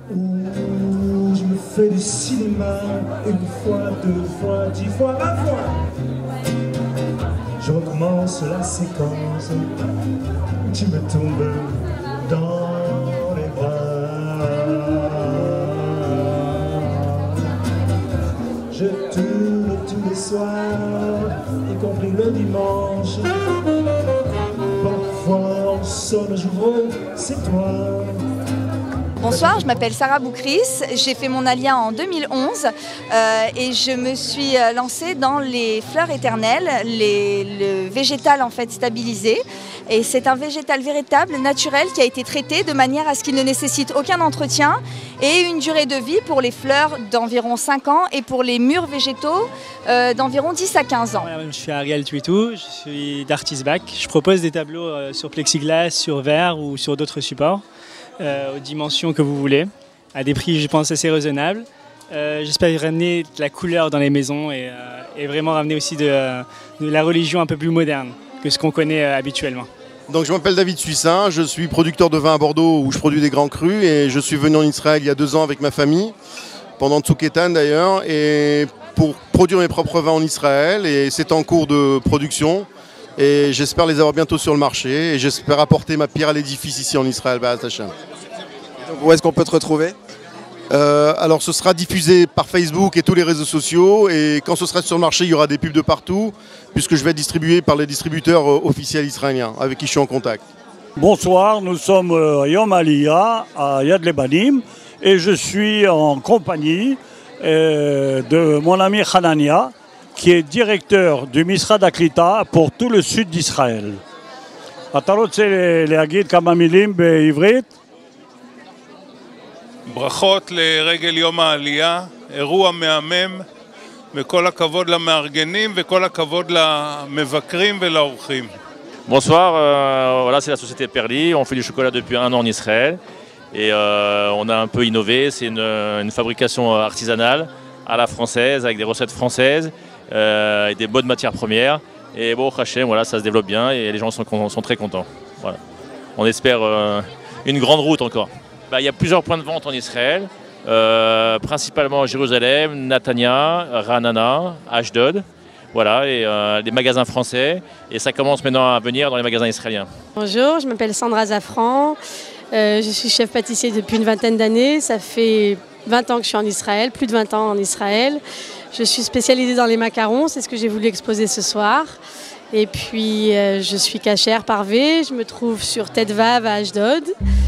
Où je me fais du cinéma une fois, deux fois, 10 fois, 20 fois. Je recommence la séquence, tu me tombes dans les bras. Je tourne tous les soirs, y compris le dimanche. Parfois on sonne, j'ouvre, c'est toi. Bonsoir, je m'appelle Sarah Boukris, j'ai fait mon alia en 2011 et je me suis lancée dans les fleurs éternelles, le végétal en fait stabilisé. Et c'est un végétal véritable, naturel, qui a été traité de manière à ce qu'il ne nécessite aucun entretien et une durée de vie pour les fleurs d'environ 5 ans et pour les mûrs végétaux d'environ 10 à 15 ans. Je suis Ariel Tuitou, je suis d'Artist Back. Je propose des tableaux sur plexiglas, sur verre ou sur d'autres supports. Aux dimensions que vous voulez, à des prix je pense assez raisonnables. J'espère ramener de la couleur dans les maisons et vraiment ramener aussi de la religion un peu plus moderne que ce qu'on connaît habituellement. Donc je m'appelle David Suissin, je suis producteur de vin à Bordeaux où je produis des grands crus et je suis venu en Israël il y a 2 ans avec ma famille, pendant Tzuketan d'ailleurs, et pour produire mes propres vins en Israël, et c'est en cours de production. Et j'espère les avoir bientôt sur le marché et j'espère apporter ma pierre à l'édifice ici en Israël. Donc où est-ce qu'on peut te retrouver ? Alors ce sera diffusé par Facebook et tous les réseaux sociaux et quand ce sera sur le marché il y aura des pubs de partout puisque je vais être distribué par les distributeurs officiels israéliens avec qui je suis en contact. Bonsoir, nous sommes Yom Aliyah à Yad Lebanim et je suis en compagnie de mon ami Hanania, qui est directeur du Misrad Aklita pour tout le sud d'Israël. אתה רוצה להגיד כמה מילים בעברית? ברכות לרגל יום העלייה, אירוע מהמם, וכל הכבוד למארגנים וכל הכבוד למבקרים ולאורחים. Bonsoir, voilà, c'est la société Perli, on fait du chocolat depuis 1 an en Israël et on a un peu innové, c'est une fabrication artisanale à la française avec des recettes françaises. Et des bonnes matières premières et bon Hachem, voilà, ça se développe bien et les gens sont très contents. Voilà. On espère une grande route encore. Il y a plusieurs points de vente en Israël, principalement Jérusalem, Natania, Ranana, Ashdod, voilà, et des magasins français et ça commence maintenant à venir dans les magasins israéliens. Bonjour, je m'appelle Sandra Zafran, je suis chef pâtissier depuis une vingtaine d'années, ça fait 20 ans que je suis en Israël, plus de 20 ans en Israël. Je suis spécialisée dans les macarons, c'est ce que j'ai voulu exposer ce soir. Et puis, je suis cachère parvée, je me trouve sur Tête Vav à Ashdod.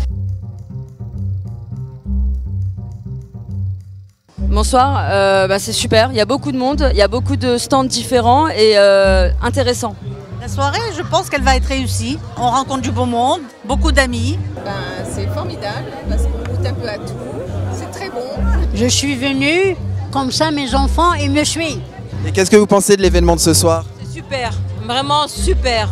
Bonsoir, c'est super, il y a beaucoup de monde, il y a beaucoup de stands différents et intéressants. La soirée, je pense qu'elle va être réussie. On rencontre du beau monde, beaucoup d'amis. C'est formidable parce qu'on goûte un peu à tout, c'est très bon. Je suis venue, comme ça mes enfants ils me suivent. Et qu'est-ce que vous pensez de l'événement de ce soir ? C'est super, vraiment super.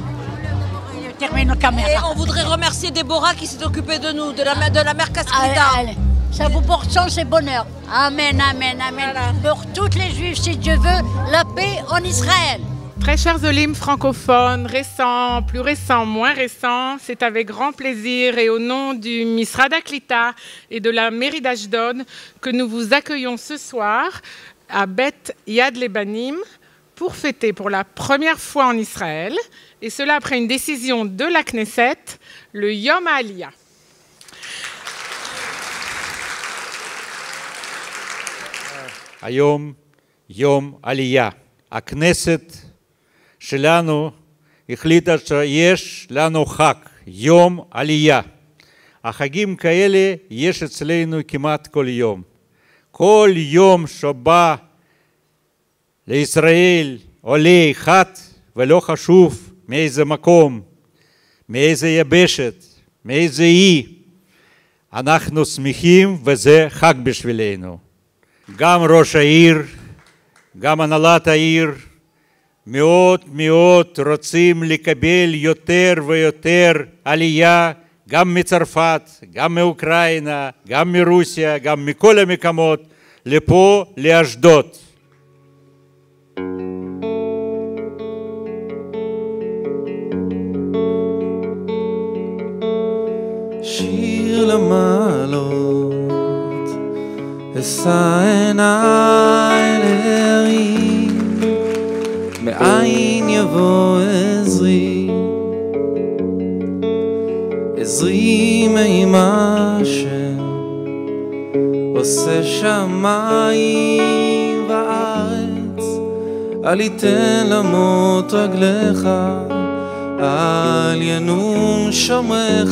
Et on voudrait remercier Déborah qui s'est occupée de nous, de la mère Casquita. Ça vous porte chance et bonheur. Amen, amen, amen. Voilà. Pour toutes les juifs, si Dieu veut, la paix en Israël. Très chers Olim francophones, récents, plus récents, moins récents, c'est avec grand plaisir et au nom du Misrad Aklita et de la mairie d'Ashdod que nous vous accueillons ce soir à Beth Yad Lebanim pour fêter pour la première fois en Israël, et cela après une décision de la Knesset, le Yom HaAliyah. היום יום עלייה. הכנסת שלנו החליטה שיש לנו חג, יום עלייה. החגים כאלה יש אצלנו כמעט כל יום. כל יום שבא לישראל עולה אחד, ולא חשוב מאיזה מקום, מאיזה יבשת, מאיזה אי, אנחנו שמחים וזה חג בשבילנו. גם ראש העיר, גם הנהלת העיר, מאוד מאוד רוצים לקבל יותר ויותר עלייה, גם מצרפת, גם מאוקראינה, גם מרוסיה, גם מכל המקומות, לפה, לאשדוד. שיר למעלות אשא עיניי לערי, מאין יבוא עזרי, עזרי מעם השם, עושה שמיים וארץ. אל יתן למוט רגליך, אל ינום שומרך.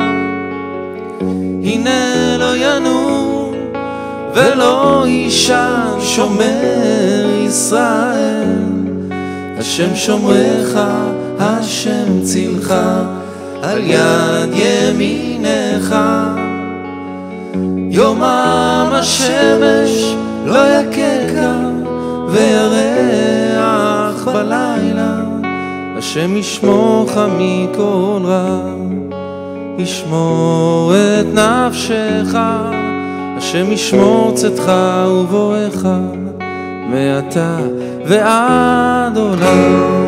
הנה לא ינום ולא יישן שומר ישראל. השם שומרך, השם צילך, על יד ימינך. יומם השמש לא יככה, וירח בלילה. השם ישמורך מכל רע, ישמור את נפשך. השם ישמור צאתך ובואך, מעתה ועד עולם.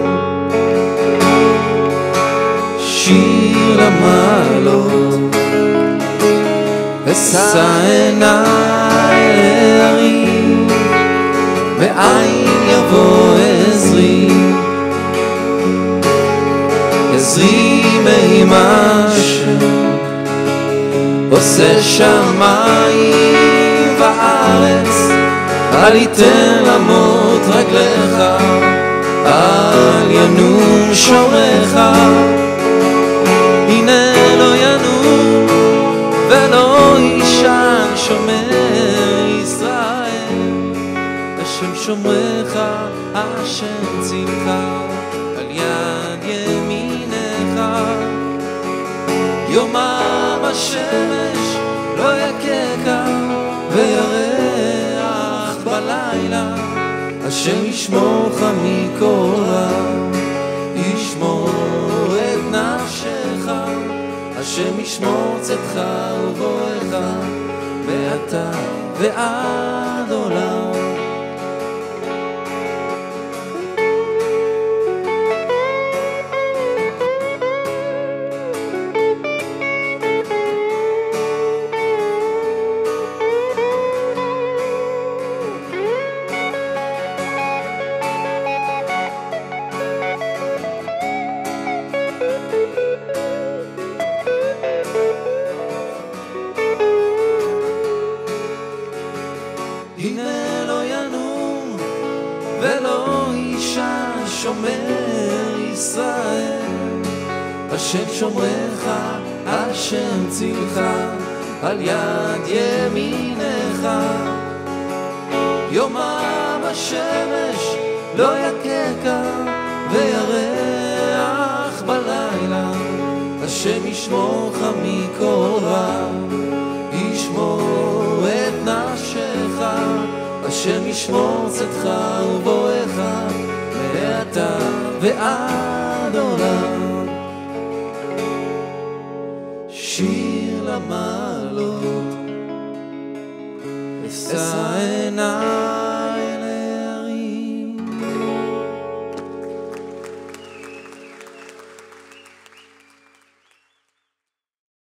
שיר למעלות, אשא עיניי לערי, מאין יבוא עזרי, עזרי מעם השם, עושה שמיים וארץ. אל יתן למוט רגליך, אל ינום שומרך. הנה לא ינום ולא יישן שומר ישראל. השם שומרך, השם צילך, על יד ימינך. יומם השמש לא יככה, וירח בלילה. השם ישמורך מכל רע, ישמור את נפשך. השם ישמור צאתך ובואך, מעתה ועד עולם. הנה לא ינום ולא יישן שומר ישראל. השם שומרך, השם צילך, על יד ימינך. יומם השמש לא יככה, וירח בלילה. השם ישמורך מכל רע, ישמור את נפשך. השם ישמור צאתך ובואך, מעתה ועד עולם. שיר למעלות, אשא עיניי